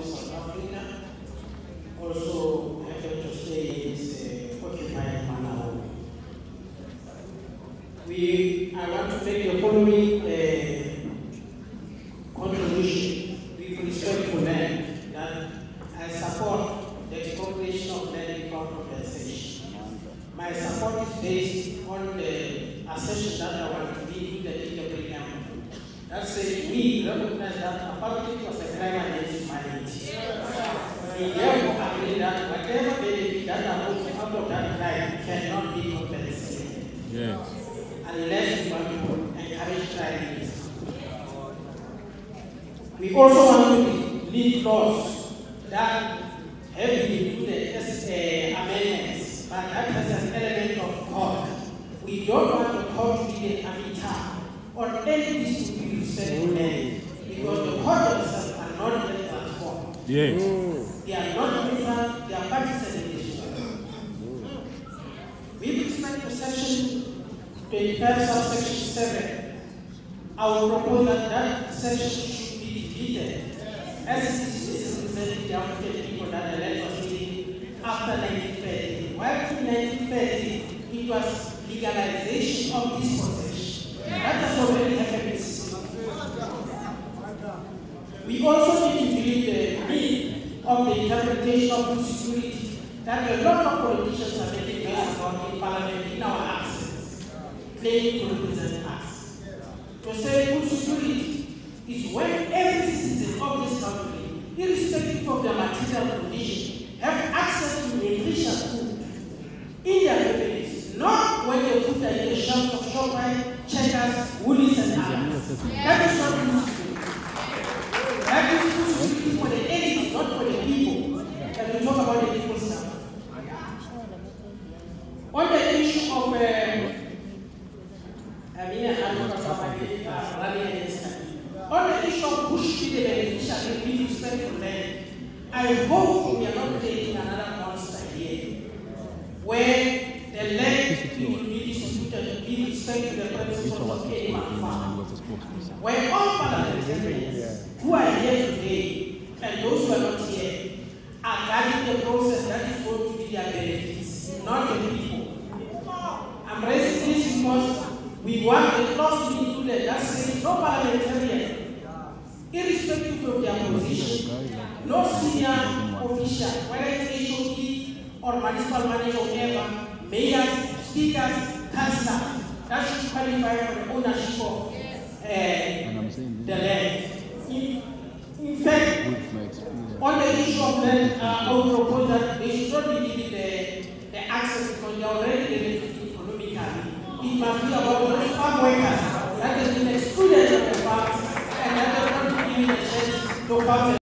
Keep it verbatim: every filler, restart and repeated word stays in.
South Africa also have to stay in this uh, occupied manner. We, I want to make the following uh, contribution with respect to land, that I support the expropriation of land in compensation. My support is based on the assertion that I want to be included in the preamble. That says we recognize that apartheid was a crime against humanity. We therefore agree that whatever benefit that arose out of that crime cannot be compensated. Yes. Unless we want to encourage tribalism. We also want to lead laws that have been included as uh, amendments, but that has an element of court. We don't want the court to be an arbiter on any dispute with respect to land, because the court themselves are not yet transformed. Yes. They are not neutral, they are parties in this issue. With respect to section twenty-five, subsection seven, I will propose that that section should be deleted, as it is representing the African people that the land was given after nineteen thirty. While in nineteen thirty, it was legalization of dispossession. That has already happened in sixty. We also need to believe the need of the interpretation of food security that a lot of politicians are making based upon in Parliament in our access, claiming to represent us. To say food security is when every citizen of this country, irrespective of their material condition, have access to nutritious food in their families, not when they put that in the shelves of Shoprite, Checkers, Woolies, and others. That is not food security. That is food security for the elite, not for the people. And we talk about the people now. On the issue of uh, I mean, on the issue of who should be the beneficiary with respect to land, I hope we are not creating another monster here, where the land will be distributed with respect to the principles of animal farm, where all parliamentarians who are here today and those who are not here are guiding the process that is going to be their benefits, not the people. I'm raising this because we want the clause to be included that says no parliamentarian, irrespective of their position, no senior official, whether it's H O D or municipal manager or whatever, mayors, speakers, councillors, that should qualify for the ownership of uh, the land. In, in fact, on the issue of land, uh, I would propose that they should not be given the, the access because they are already benefiting economically. It must be about those farm workers that have been excluded from the farms and that are not given a chance to farm.